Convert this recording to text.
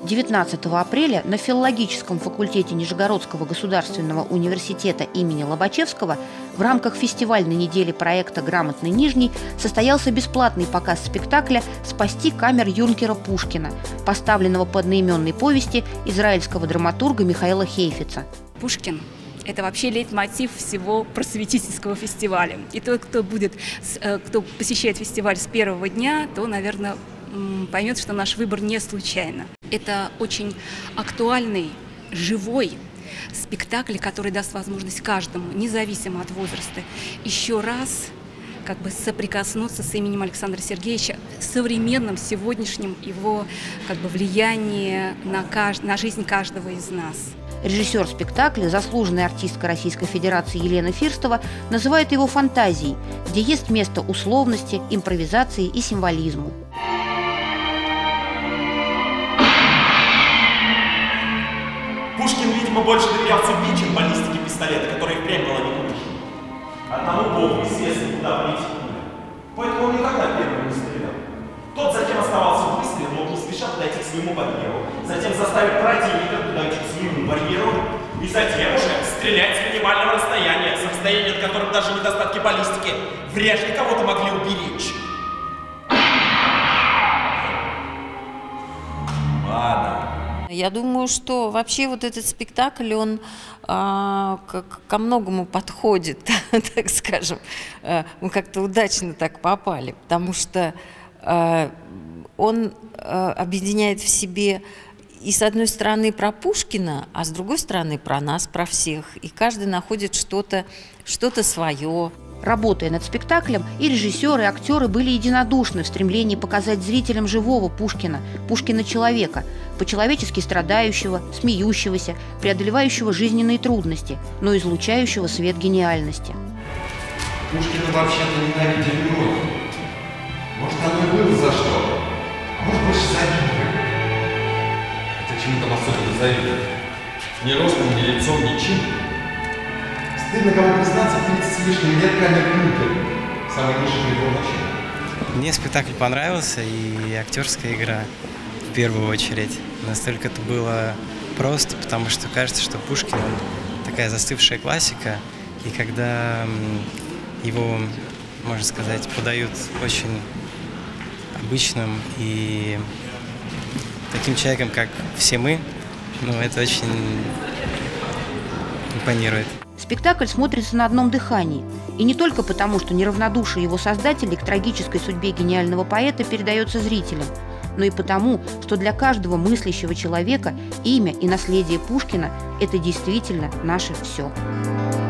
19 апреля на филологическом факультете Нижегородского государственного университета имени Лобачевского в рамках фестивальной недели проекта «Грамотный Нижний» состоялся бесплатный показ спектакля «Спасти камер юнкера Пушкина», поставленного по одноименной повести израильского драматурга Михаила Хейфица. Пушкин – это вообще лейтмотив всего просветительского фестиваля. И тот, кто посещает фестиваль с первого дня, то, наверное, поймет, что наш выбор не случайно. Это очень актуальный, живой спектакль, который даст возможность каждому, независимо от возраста, еще раз соприкоснуться с именем Александра Сергеевича, современным, сегодняшним его влияние на жизнь каждого из нас. Режиссер спектакля, заслуженная артистка Российской Федерации Елена Фирстова, называет его фантазией, где есть место условности, импровизации и символизму. Пушкин, видимо, больше доверял судьбе, чем баллистике пистолета, которая впрямь была не Пушкин. Одному Богу известно, куда полетит пуля. Поэтому он никогда первым не стрелял. Тот затем оставался в выстреле, но не спеша подойти к своему барьеру. Затем заставить противника подойти к своему барьеру. И затем уже стрелять с минимального расстояния, с расстояния, от которого даже недостатки баллистики вряд ли кого-то могли уберечь. Ладно. Я думаю, что вообще вот этот спектакль, он ко многому подходит, так скажем. Мы как-то удачно так попали, потому что он объединяет в себе и, с одной стороны, про Пушкина, а с другой стороны, про нас, про всех. И каждый находит что-то свое. Работая над спектаклем, и режиссеры, и актеры были единодушны в стремлении показать зрителям живого Пушкина, Пушкина-человека, по-человечески страдающего, смеющегося, преодолевающего жизненные трудности, но излучающего свет гениальности. Пушкина вообще-то ненавидели многие. Может, оно и было за что, а может, больше завидовали. Это чему там особенно завидовать? Ни ростом, ни лицом, ничем. Стыдно кому признаться, 30 с лишним лет камер Кнутер. Самый низший прибор начала. Мне спектакль понравился, и актерская игра в первую очередь. Настолько это было просто, потому что кажется, что Пушкин он такая застывшая классика, и когда его, можно сказать, подают очень обычным и таким человеком, как все мы, это очень импонирует. Спектакль смотрится на одном дыхании. И не только потому, что неравнодушие его создателей к трагической судьбе гениального поэта передается зрителям, но и потому, что для каждого мыслящего человека имя и наследие Пушкина – это действительно наше все.